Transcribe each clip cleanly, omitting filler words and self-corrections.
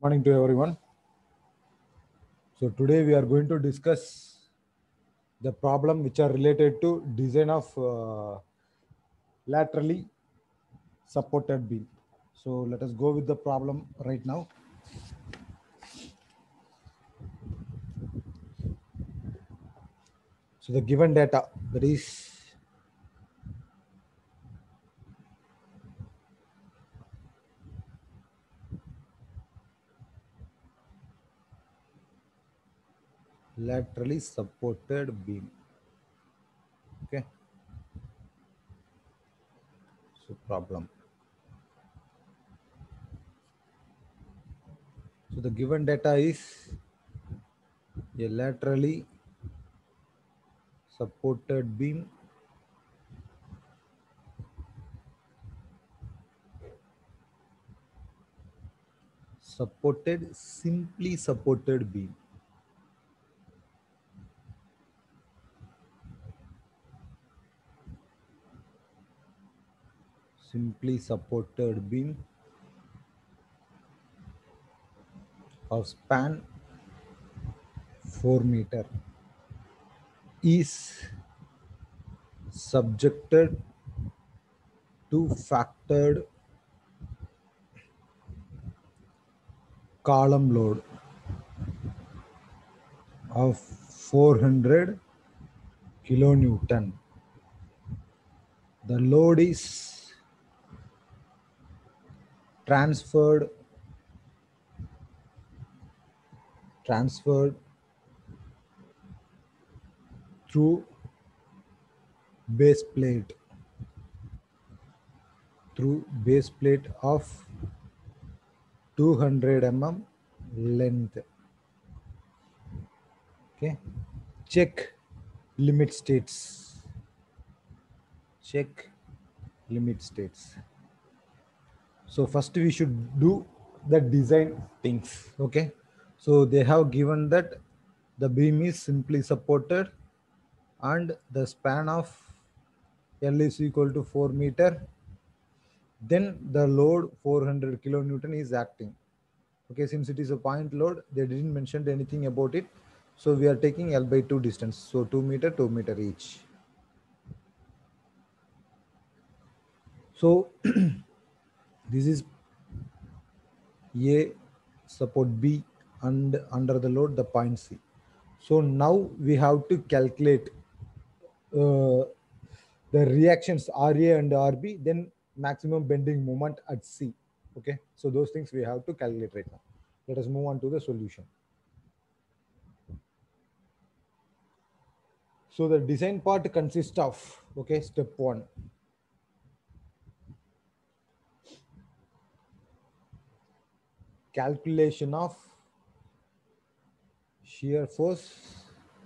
Morning to everyone. So today we are going to discuss the problem which are related to design of laterally supported beam. So let us go with the problem right now. So the given data, that is laterally supported beam. Okay. So problem. So the given data is a laterally supported beam simply supported beam. Simply supported beam of span 4 meter is subjected to factored column load of 400 kilonewton. The load is transferred through base plate of 200 length. Okay. Check limit states. So first we should do the design things. Okay. So they have given that the beam is simply supported and the span of L is equal to 4 meter. Then the load 400 kilonewton is acting. Okay, since it is a point load, they didn't mention anything about it. So we are taking L by 2 distance. So 2 meter each. So this is A, support B, and under the load the point C. So now we have to calculate the reactions RA and RB, then maximum bending moment at C. Okay, so those things we have to calculate right now. Let us move on to the solution. So the design part consists of, okay, step 1. Calculation of shear force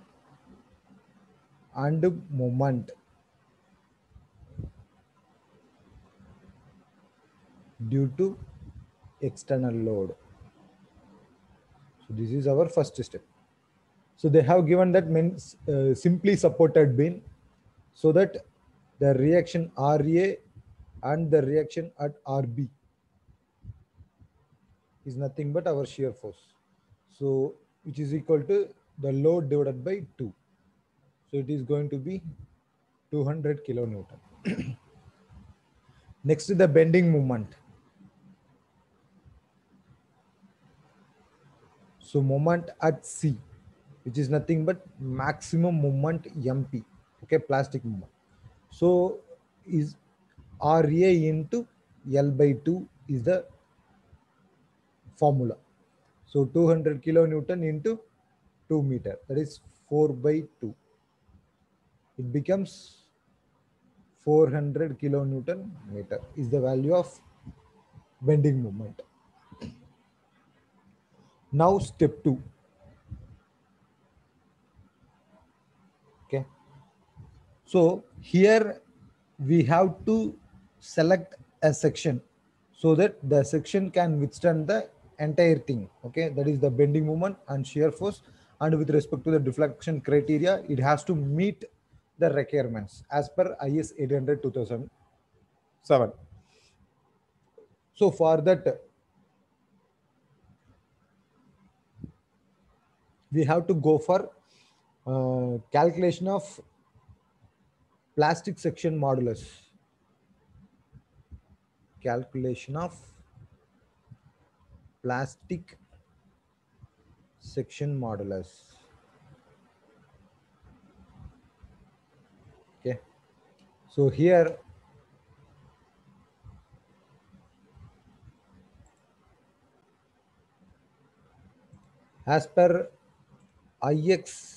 and moment due to external load. So this is our first step. So they have given that means simply supported beam, so that the reaction RA and the reaction at RB is nothing but our shear force. So which is equal to the load divided by 2. So it is going to be 200 kilonewton. Next to the bending moment. So moment at C, which is nothing but maximum moment MP, okay, plastic moment. So is RA into L by 2 is the formula. So 200 kilonewton into 2 meter, that is 4 by 2. It becomes 400 kilonewton meter is the value of bending moment. Now step 2. Okay. So here we have to select a section so that the section can withstand the entire thing. Okay, that is the bending moment and shear force, and with respect to the deflection criteria, it has to meet the requirements as per IS 800 2007. So for that, we have to go for calculation of plastic section modulus. Calculation of plastic section modulus. Okay. So here as per IX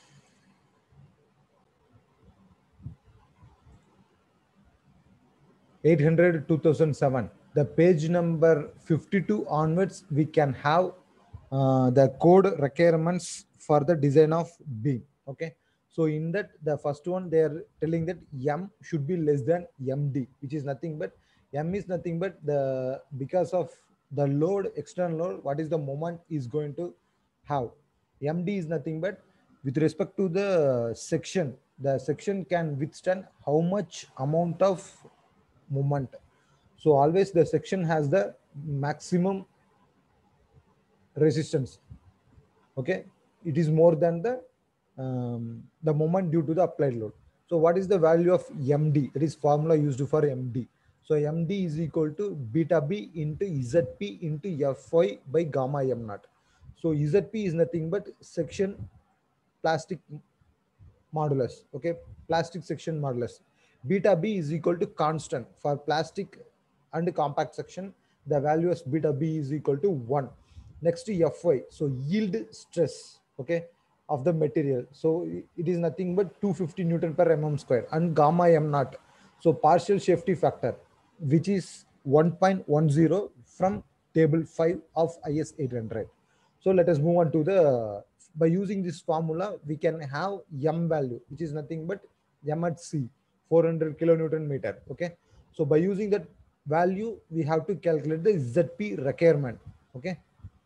800 2007, the page number 52 onwards, we can have the code requirements for the design of beam. Okay, so in that, the first one, they are telling that M should be less than MD, which is nothing but M is nothing but the, because of the load, external load, what is the moment is going to have. MD is nothing but with respect to the section can withstand how much amount of moment. So always the section has the maximum resistance. Okay, it is more than the moment due to the applied load. So what is the value of MD? That is formula used for MD. So MD is equal to beta B into ZP into Fy by gamma m naught. So ZP is nothing but section plastic modulus. Okay, plastic section modulus. Beta B is equal to constant for plastic and compact section. The value of beta B is equal to 1. Next to Fy, so yield stress, okay, of the material. So it is nothing but 250 Newton per mm square, and gamma m naught. So partial safety factor, which is 1.10 from table 5 of IS 800. So let us move on to the, by using this formula, we can have M value, which is nothing but M at C, 400 kilonewton meter. Okay. So by using that value, we have to calculate the ZP requirement. Okay.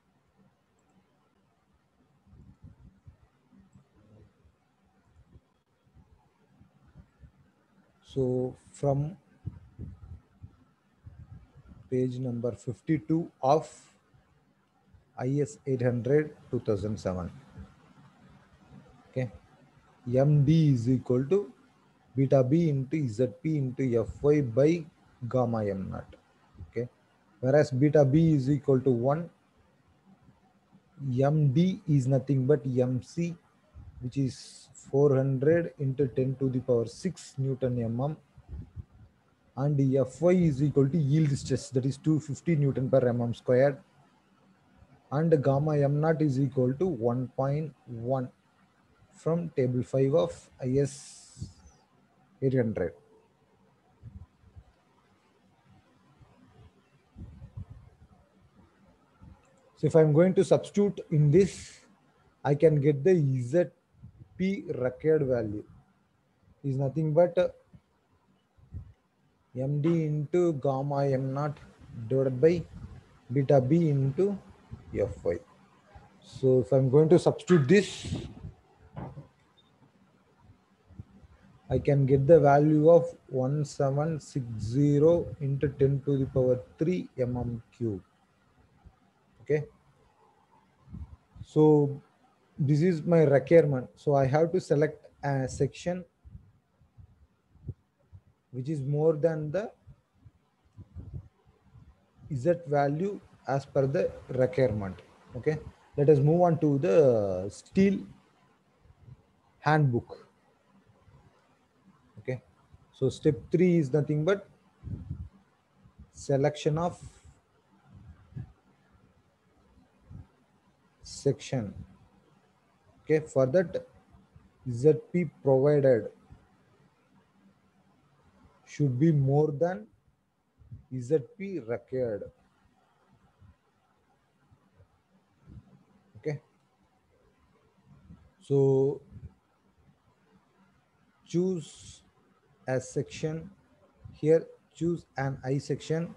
So from page number 52 of IS 800 2007. Okay. MD is equal to beta B into ZP into Fy by gamma m naught. Okay. Whereas beta B is equal to 1, MD is nothing but MC, which is 400 into 10 to the power 6 Newton mm, and Fy is equal to yield stress, that is 250 Newton per mm squared, and gamma m naught is equal to 1.1 from table 5 of IS 800. So if I'm going to substitute in this, I can get the ZP required value is nothing but MD into gamma m naught divided by beta B into Fy. So if I'm going to substitute this, I can get the value of 1760 into 10 to the power 3 mm cube. Okay. So this is my requirement. So I have to select a section which is more than the Z value as per the requirement. Okay. Let us move on to the steel handbook. Okay. So step 3 is nothing but selection of section. Okay. For that, ZP provided should be more than ZP required. Okay. So choose a section here, choose an I section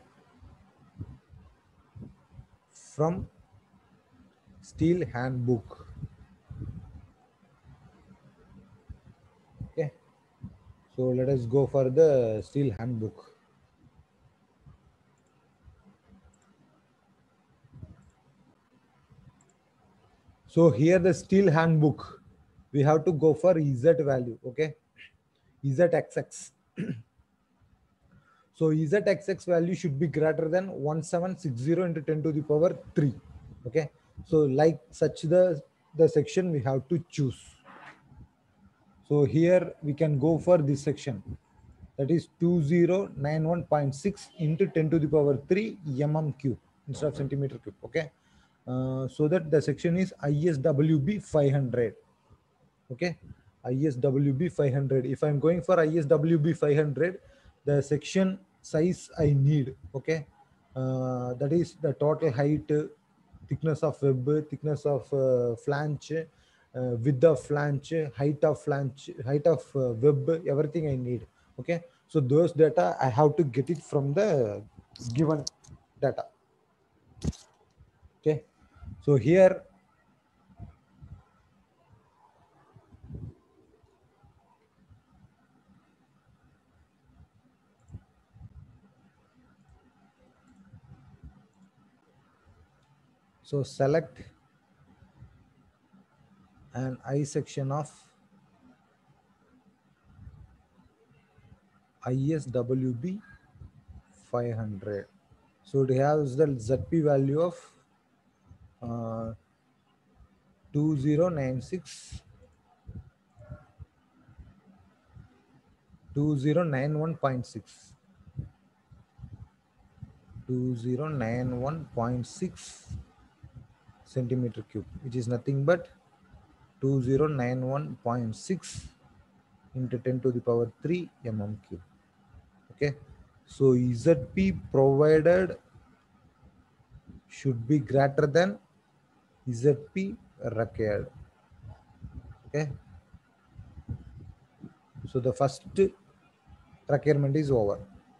from steel handbook. Okay. So let us go for the steel handbook. So here the steel handbook, we have to go for Z value, okay? ZXX. So ZXX value should be greater than 1760 into 10 to the power 3. Okay. So like such the section we have to choose. So here we can go for this section. That is 2091.6 into 10 to the power 3 mm cube instead of centimeter cube. Okay. So that the section is ISWB 500. Okay, ISWB 500. If I'm going for ISWB 500, the section size I need, okay, that is the total height, thickness of web, thickness of flange, width of flange, height of web, everything I need. Okay, so those data I have to get it from the given data. Okay, so here, so select an I section of ISWB 500. So it has the ZP value of uh, 2096 2091.6 2091.6 centimeter cube, which is nothing but 2091.6 into 10 to the power 3 mm cube. Okay, so ZP provided should be greater than ZP required. Okay, so the first requirement is over.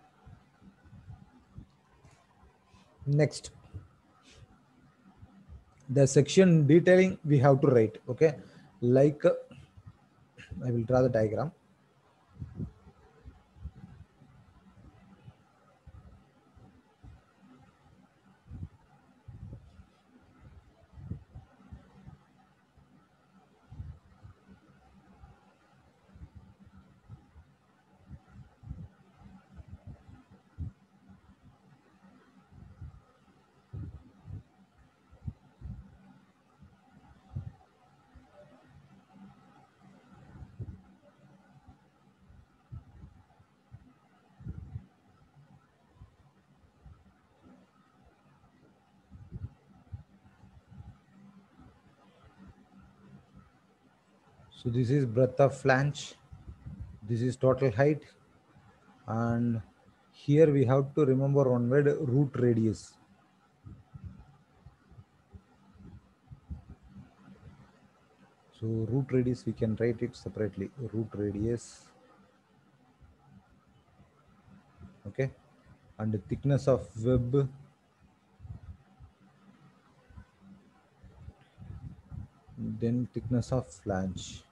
Next, the section detailing we have to write. Okay, like I will draw the diagram. So this is breadth of flange, this is total height, and here we have to remember one word, root radius. So root radius we can write it separately, root radius. Okay, and the thickness of web, then thickness of flange.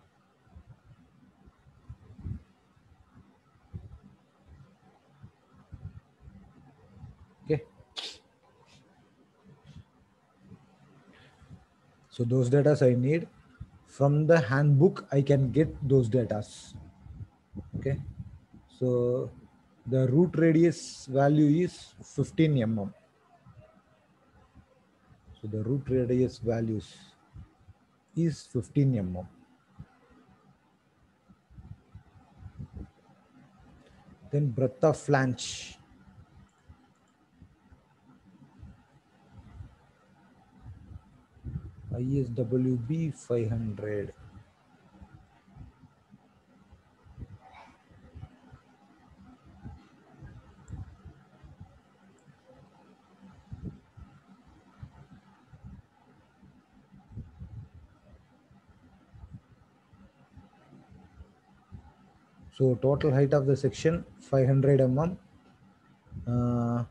Okay, so those data I need from the handbook. I can get those data. Okay, so the root radius value is 15 mm. So the root radius values is 15 mm. Then breadth of flange, ISWB 500. So total height of the section 500 mm. Uh,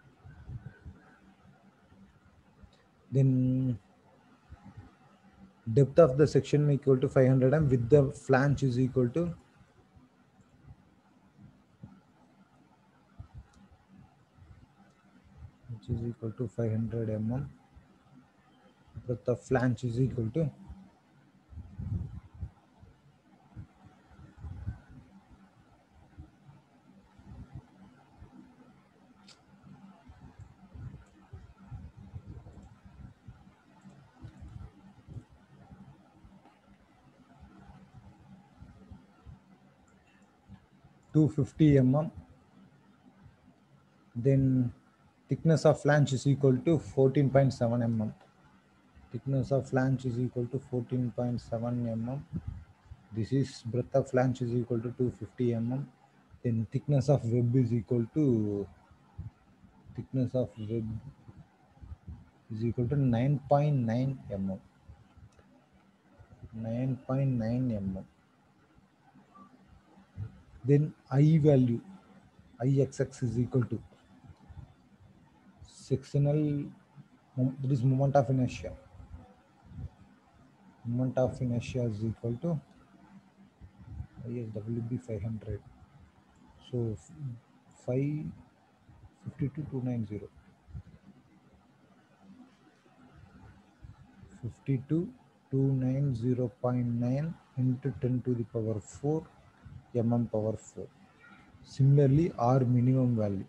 then depth of the section equal to 500 m, with the flange is equal to which is equal to 500 mm, breadth of flange is equal to 250 mm. Then thickness of flange is equal to 14.7 mm. Thickness of flange is equal to 14.7 mm. This is breadth of flange is equal to 250 mm. Then thickness of web is equal to 9.9 mm. 9.9 mm. Then I value, Ixx is equal to sectional, that is moment of inertia. Moment of inertia is equal to ISWB 500. So 552,290. 52,290.9 into 10 to the power 4 mm power 4. Similarly, R minimum value.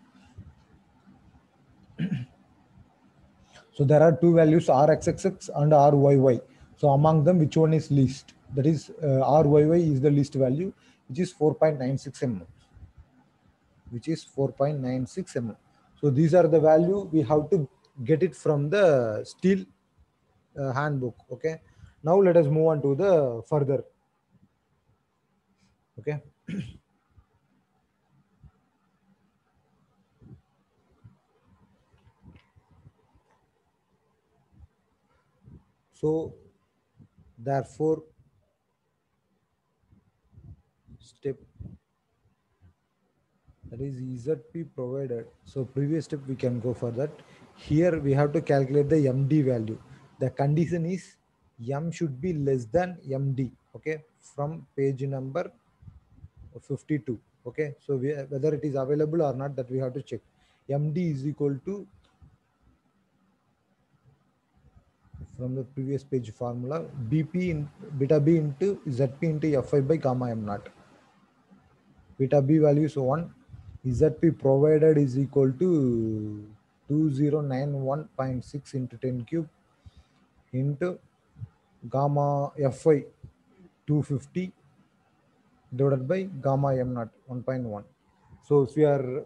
So there are two values, Rxxx and Ryy. So among them, which one is least? That is, Ryy is the least value, which is 4.96 mm. Which is 4.96 mm. So these are the value we have to get it from the steel handbook. Okay. Now let us move on to the further. Okay. So therefore, step, that is ZP provided. So previous step we can go for that. Here we have to calculate the MD value. The condition is M should be less than MD. Okay, from page number 52. Okay, so whether it is available or not, that we have to check. MD is equal to, from the previous page formula, BP in beta B into ZP into Fi by gamma M naught. Beta B value is 1. ZP provided is equal to 2091.6 into 10 cube into gamma Fi 250 divided by gamma M naught 1.1. So if we are,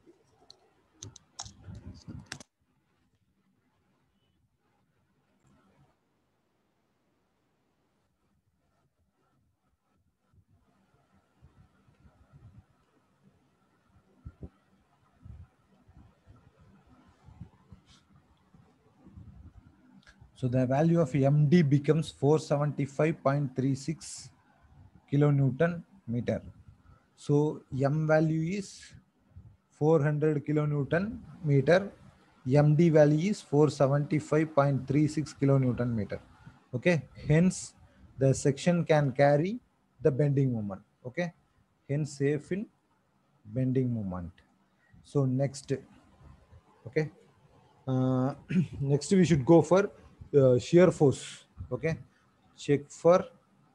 so the value of MD becomes 475.36 kilonewton meter. So M value is 400 kilonewton meter. MD value is 475.36 kilonewton meter. Okay. Hence, the section can carry the bending moment. Okay. Hence, safe in bending moment. So next, okay. Next we should go for shear force. Okay. Check for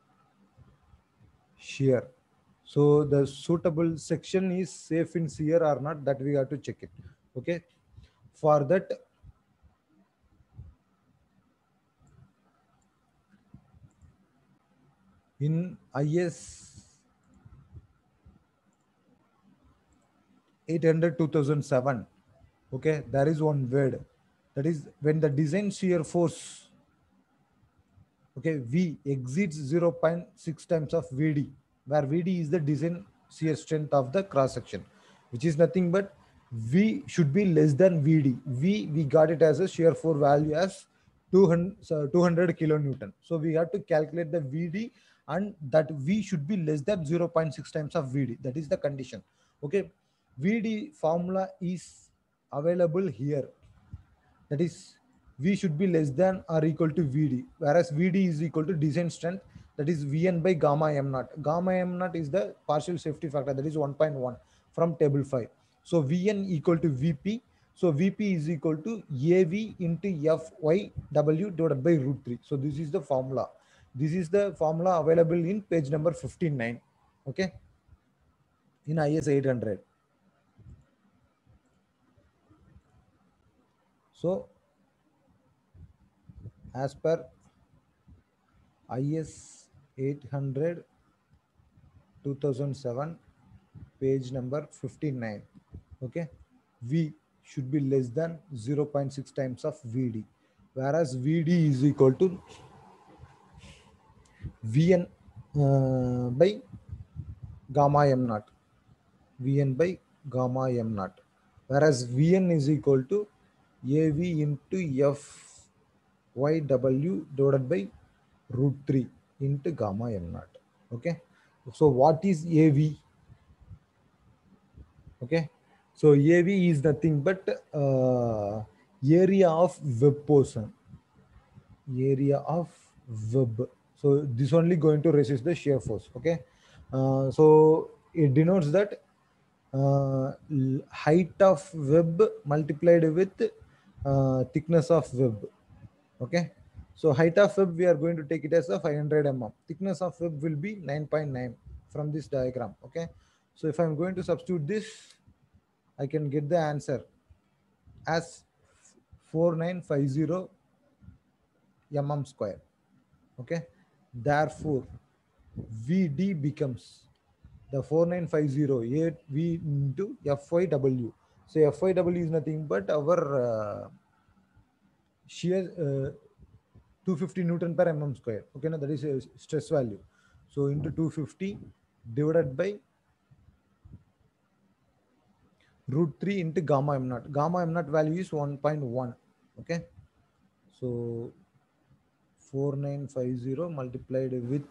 shear. So the suitable section is safe in shear or not, that we have to check it. Okay. For that, in IS 800 2007, okay, there is one word, that is when the design shear force, okay, V exceeds 0.6 times of VD, where VD is the design shear strength of the cross section, which is nothing but V should be less than VD. We got it as a shear force value as 200 kilonewton. So we have to calculate the VD, and that V should be less than 0.6 times of VD. That is the condition. Okay. VD formula is available here. That is V should be less than or equal to Vd, whereas Vd is equal to design strength, that is Vn by gamma m naught. Gamma m naught is the partial safety factor, that is 1.1 from table 5. So Vn equal to Vp. So Vp is equal to Av into Fyw divided by root 3. So this is the formula. This is the formula available in page number 59. Okay, in IS 800. So as per IS 800 2007, page number 59. Okay, V should be less than 0.6 times of Vd, whereas Vd is equal to Vn by gamma m naught. Vn by gamma m naught, whereas Vn is equal to Av into Fyw divided by root 3 into gamma m naught. Okay, so what is Av? Okay, so Av is nothing but area of web portion, area of web. So this only going to resist the shear force. Okay, so it denotes that height of web multiplied with thickness of web. Okay, so height of web we are going to take it as a 500 mm. Thickness of web will be 9.9 from this diagram. Okay, so if I'm going to substitute this, I can get the answer as 4950 mm square. Okay, therefore Vd becomes the 4950 8 V into Fyw. So Fyw is nothing but our shear 250 Newton per mm square. Okay, now that is a stress value. So into 250 divided by root 3 into gamma m naught. Gamma m naught value is 1.1. Okay, so 4950 multiplied with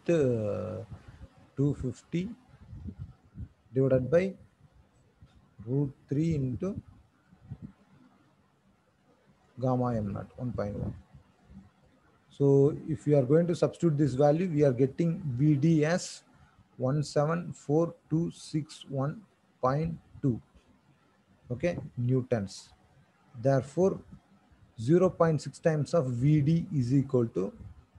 250 divided by root 3 into gamma m naught 1.1. So if we are going to substitute this value, we are getting Vd as 174,261.2. Okay, newtons. Therefore 0.6 times of Vd is equal to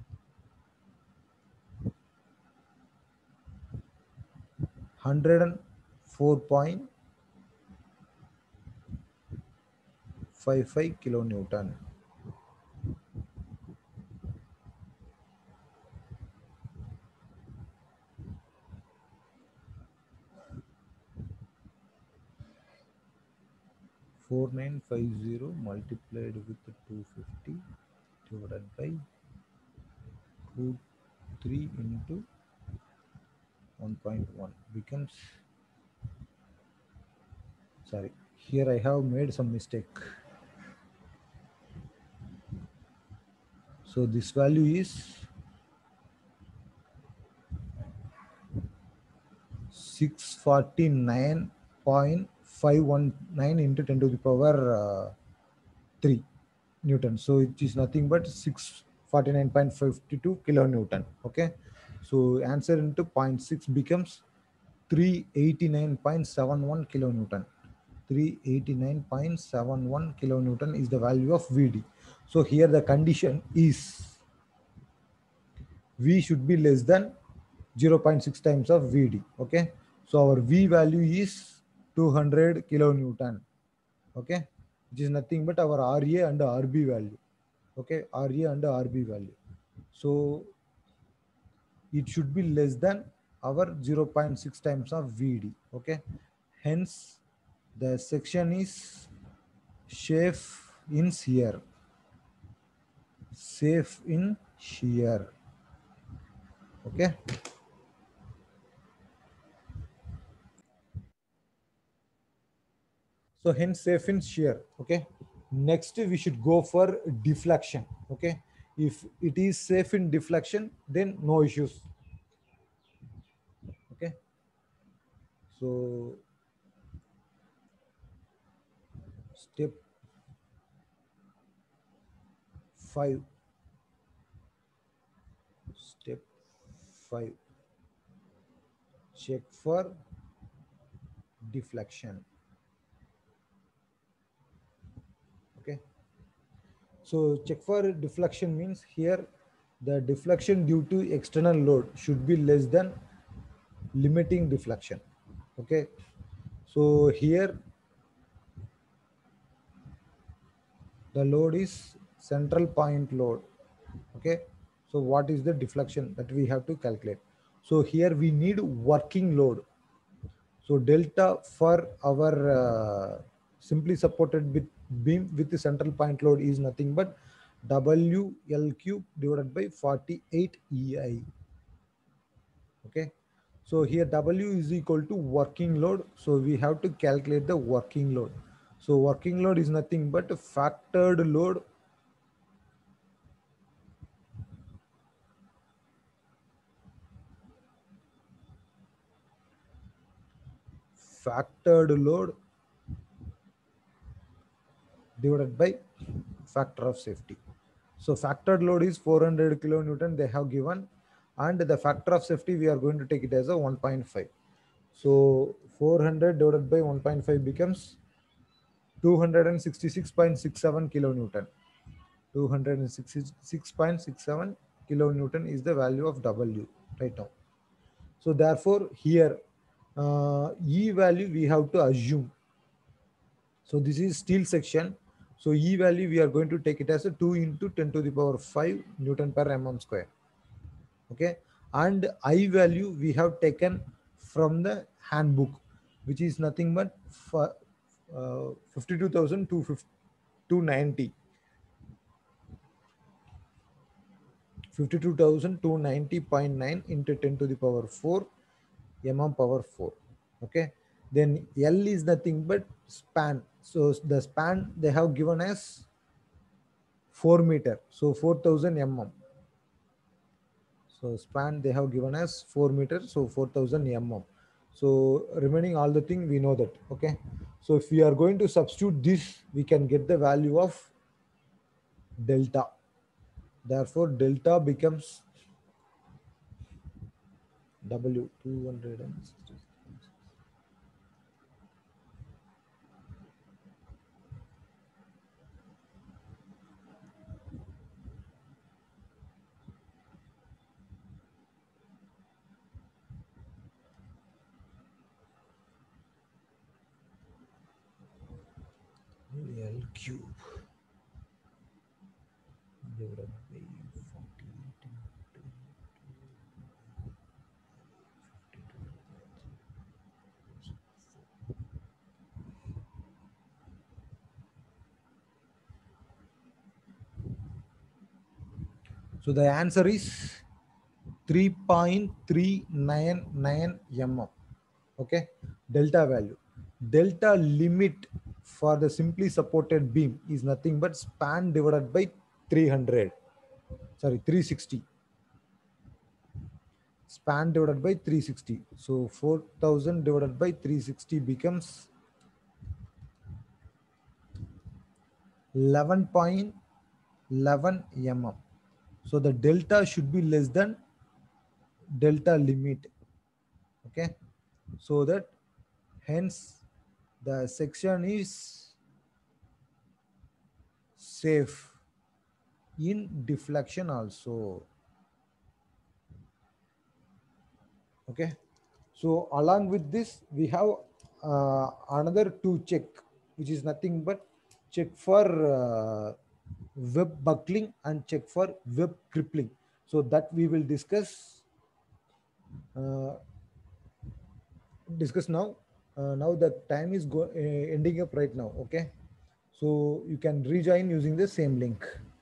104.55 kilonewton. Four nine five zero multiplied with 250 divided by root 3 into 1.1 becomes, sorry, here I have made some mistake. So this value is 649.519 into 10 to the power 3 Newton. So it is nothing but 649.52 kilonewton. Okay, so answer into 0.6 becomes 389.71 kilonewton. 389.71 kilonewton is the value of Vd. So here the condition is V should be less than 0.6 times of Vd. Okay, so our V value is 200 kilonewton. Okay, which is nothing but our Ra and Rb value. Okay, Ra and Rb value. So it should be less than our 0.6 times of Vd. Okay, hence the section is safe in shear. Safe in shear. Okay. So hence safe in shear. Okay. Next we should go for deflection. Okay. If it is safe in deflection, then no issues. Okay. So step 5. Step 5. Check for deflection. Okay. So check for deflection means here the deflection due to external load should be less than limiting deflection. Okay. So here the load is central point load. Okay. So what is the deflection that we have to calculate? So here we need working load. So delta for our simply supported beam with the central point load is nothing but WL cube divided by 48 EI. Okay. So here W is equal to working load. So we have to calculate the working load. So working load is nothing but factored load factored load divided by factor of safety. So factored load is 400 kilonewton they have given, and the factor of safety we are going to take it as a 1.5. So 400 divided by 1.5 becomes 266.67 kilonewton. 266.67 kilonewton is the value of W right now. So therefore here E value we have to assume. So this is steel section. So E value we are going to take it as a 2 into 10 to the power 5 Newton per mm square. Okay. And I value we have taken from the handbook, which is nothing but 52,290. 52,290.9 into 10 to the power 4 mm power 4. Okay. Then L is nothing but span. So the span they have given as 4 meter. So 4,000 mm. So span they have given as 4 meters, so 4,000 mm. So remaining all the thing we know that. Okay. So if we are going to substitute this, we can get the value of delta. Therefore, delta becomes W 260. L cube divided by 48 into so the answer is 3.399 mm. Okay. Delta value. Delta limit for the simply supported beam is nothing but span divided by 300. Sorry, 360. Span divided by 360. So 4,000 divided by 360 becomes 11.11 mm. So the delta should be less than delta limit. Okay. So that hence the section is safe in deflection also. Okay. So along with this, we have another two check, which is nothing but check for web buckling and check for web crippling. So that we will uh, discuss now. Now the time is ending up right now. Okay. So you can rejoin using the same link.